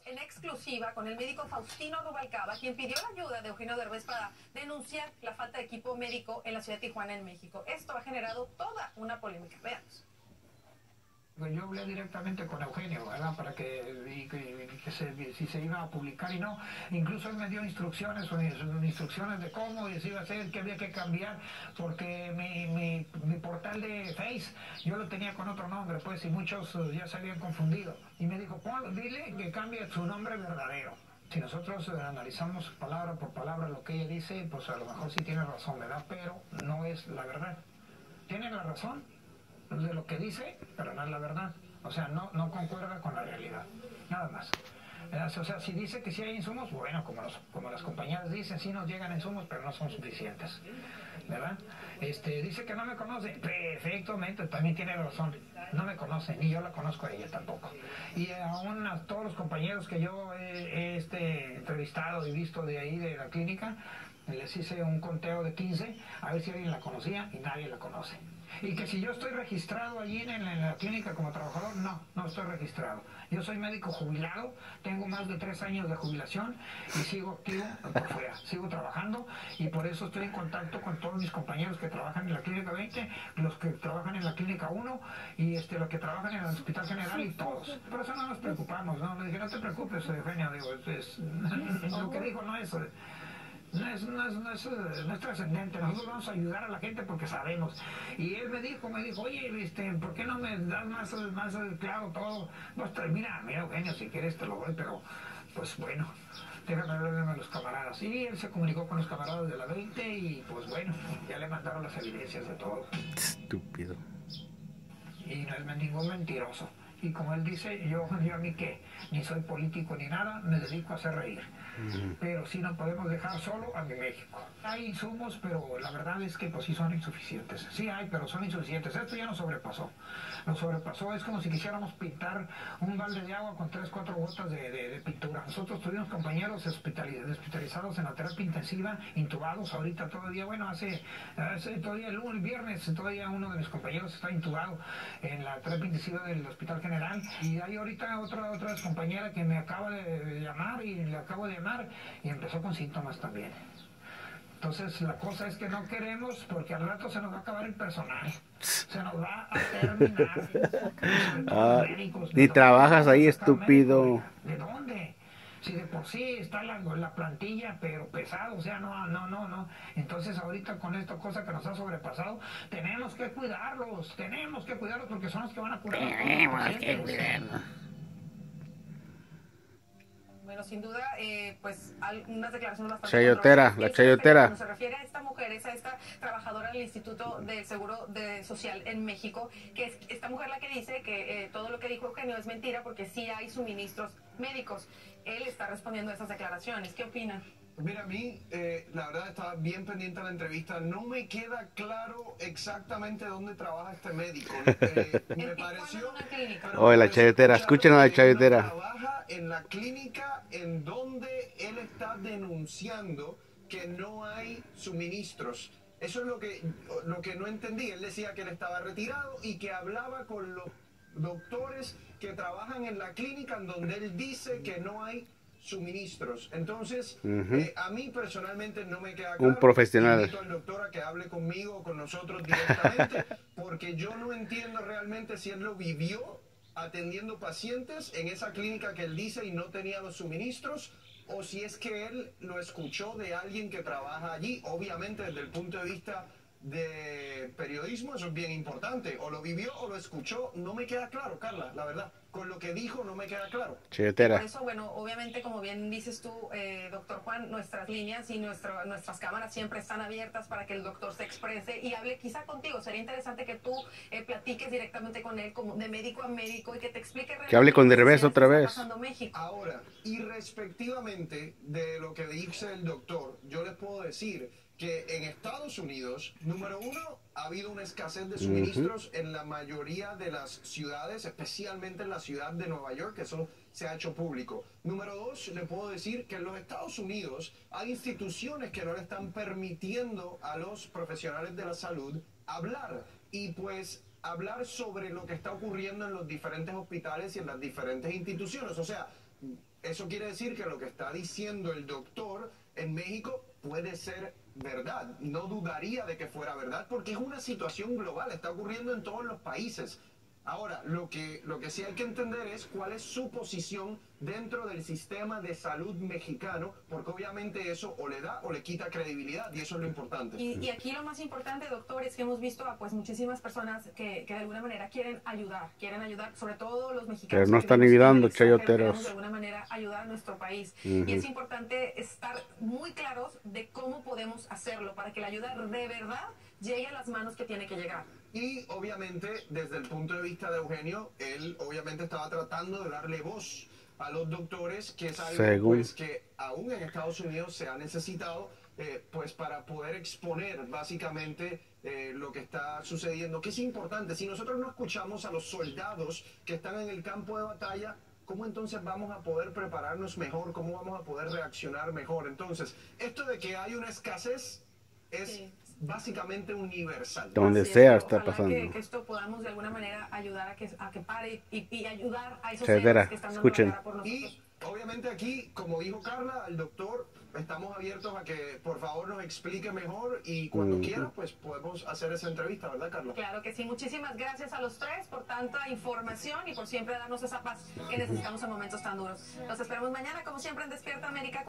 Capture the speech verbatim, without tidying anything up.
En exclusiva con el médico Faustino Rubalcaba, quien pidió la ayuda de Eugenio Derbez para denunciar la falta de equipo médico en la ciudad de Tijuana, en México. Esto ha generado toda una polémica. Veamos. Yo hablé directamente con Eugenio, ¿verdad? Para que, y, que, que se, si se iba a publicar y no. Incluso él me dio instrucciones, instrucciones de cómo y se iba a hacer, que había que cambiar, porque mi, mi, mi portal de Face, yo lo tenía con otro nombre, pues, y muchos ya se habían confundido. Y me dijo, Paul, dile que cambie su nombre verdadero. Si nosotros eh, analizamos palabra por palabra lo que ella dice, pues a lo mejor sí tiene razón, ¿verdad? Pero no es la verdad. Tiene la razón de lo que dice, pero no es la verdad. O sea, no, no concuerda con la realidad. Nada más. O sea, si dice que sí hay insumos, bueno, como, los, como las compañías dicen, sí nos llegan insumos, pero no son suficientes. ¿Verdad? Este, dice que no me conoce. Perfectamente, también tiene razón. No me conoce, ni yo la conozco a ella tampoco. Y aún a todos los compañeros que yo he, he este, entrevistado y visto de ahí, de la clínica, les hice un conteo de quince, a ver si alguien la conocía, y nadie la conoce. Y que si yo estoy registrado allí en, en la clínica como trabajador, no, no estoy registrado. Yo soy médico jubilado, tengo más de tres años de jubilación y sigo activo por fuera, sigo trabajando y por eso estoy en contacto con todos mis compañeros que trabajan en la clínica veinte, los que trabajan en la clínica uno y este, los que trabajan en el hospital general y todos. Por eso no nos preocupamos, ¿no? Le dije, no te preocupes, Eugenio, digo, es, es, lo que dijo no es... No es, no es, no es, no es trascendente, nosotros vamos a ayudar a la gente porque sabemos. Y él me dijo, me dijo, oye, este, ¿por qué no me das más, más claro todo? Pues, mira, mira, Eugenio, si quieres te lo doy, pero pues bueno, déjame hablarle a los camaradas. Y él se comunicó con los camaradas de la veinte y pues bueno, ya le mandaron las evidencias de todo. Estúpido. Y no es ningún mentiroso. Y como él dice, yo, yo a mí que ni soy político ni nada, me dedico a hacer reír. Uh-huh. Pero sí no podemos dejar solo a mi México. Hay insumos, pero la verdad es que pues sí son insuficientes. Sí hay, pero son insuficientes. Esto ya nos sobrepasó. Nos sobrepasó. Es como si quisiéramos pintar un balde de agua con tres, cuatro gotas de, de, de pintura. Nosotros tuvimos compañeros hospitalizados en la terapia intensiva, intubados ahorita todavía. Bueno, hace, hace todavía el, el viernes, todavía uno de mis compañeros está intubado en la terapia intensiva del hospital general. Y hay ahorita otra, otra compañera que me acaba de, de llamar y le acabo de llamar y empezó con síntomas también. Entonces la cosa es que no queremos porque al rato se nos va a acabar el personal, se nos va a terminar. Ah, ni trabajas ahí, estúpido. ¿De dónde? Si de por sí está la, la plantilla, pero pesado, o sea, no, no, no, no. Entonces ahorita con esta cosa que nos ha sobrepasado, tenemos que cuidarlos, tenemos que cuidarlos porque son los que van a curar. Tenemos que cuidarlos. Bueno, sin duda, eh, pues unas declaraciones bastante chayotera, la chayotera. Cuando se refiere a esta mujer, es a esta trabajadora del Instituto del Seguro de Social en México, que es esta mujer la que dice que eh, todo lo que dijo Eugenio es mentira porque sí hay suministros médicos. Él está respondiendo a esas declaraciones. ¿Qué opina? Mira, a mí, eh, la verdad, estaba bien pendiente de la entrevista. No me queda claro exactamente dónde trabaja este médico. Eh, me pareció... Oh, la chayotera. Escuchen a la chayotera. Trabaja en la clínica en donde él está denunciando que no hay suministros. Eso es lo que, lo que no entendí. Él decía que él estaba retirado y que hablaba con los doctores que trabajan en la clínica en donde él dice que no hay suministros. Entonces, uh-huh. eh, a mí personalmente no me queda claro. Un profesional. Invito al doctor a que hable conmigo o con nosotros directamente, porque yo no entiendo realmente si él lo vivió atendiendo pacientes en esa clínica que él dice y no tenía los suministros, o si es que él lo escuchó de alguien que trabaja allí. Obviamente, desde el punto de vista de periodismo, eso es bien importante. O lo vivió o lo escuchó. No me queda claro, Carla, la verdad. Con lo que dijo no me queda claro. Chayotera. Por eso, bueno, obviamente, como bien dices tú, eh, doctor Juan, nuestras líneas y nuestro, nuestras cámaras siempre están abiertas para que el doctor se exprese y hable quizá contigo. Sería interesante que tú eh, platiques directamente con él, como de médico a médico, y que te explique que hable con Derbez otra vez. Ahora, y respectivamente de lo que dice el doctor, yo les puedo decir que en Estados Unidos, número uno, ha habido una escasez de suministros uh-huh. en la mayoría de las ciudades, especialmente en la ciudad de Nueva York, que eso se ha hecho público. Número dos, le puedo decir que en los Estados Unidos hay instituciones que no le están permitiendo a los profesionales de la salud hablar. Y pues hablar sobre lo que está ocurriendo en los diferentes hospitales y en las diferentes instituciones. O sea, eso quiere decir que lo que está diciendo el doctor en México puede ser verdad. No dudaría de que fuera verdad porque es una situación global, está ocurriendo en todos los países. Ahora, lo que, lo que sí hay que entender es cuál es su posición dentro del sistema de salud mexicano, porque obviamente eso o le da o le quita credibilidad, y eso es lo importante. Y, y aquí lo más importante, doctor, es que hemos visto a pues muchísimas personas que, que de alguna manera quieren ayudar, quieren ayudar, sobre todo los mexicanos. Pero no que están vivimos en el ayudando, extranjero, chayoteros. queremos de alguna manera ayudar a nuestro país. Uh-huh. Y es importante estar muy claros de cómo podemos hacerlo para que la ayuda de verdad llegue a las manos que tiene que llegar. Y obviamente, desde el punto de vista de Eugenio, él obviamente estaba tratando de darle voz a los doctores, que es algo Según. pues, que aún en Estados Unidos se ha necesitado eh, pues para poder exponer básicamente eh, lo que está sucediendo, que es importante. Si nosotros no escuchamos a los soldados que están en el campo de batalla, ¿cómo entonces vamos a poder prepararnos mejor? ¿Cómo vamos a poder reaccionar mejor? Entonces, esto de que hay una escasez es Sí. básicamente universal. Donde Así es, sea pero está ojalá pasando. Que, que esto podamos de alguna manera ayudar a que, a que pare y, y ayudar a esos Chayotera, héroes que están dando escuchen. la cara por nosotros. Y obviamente aquí, como dijo Carla, al doctor, estamos abiertos a que por favor nos explique mejor y cuando Ujú. quiera, pues podemos hacer esa entrevista, ¿verdad, Carla? Claro que sí. Muchísimas gracias a los tres por tanta información y por siempre darnos esa paz que necesitamos en momentos tan duros. Los esperamos mañana, como siempre, en Despierta América.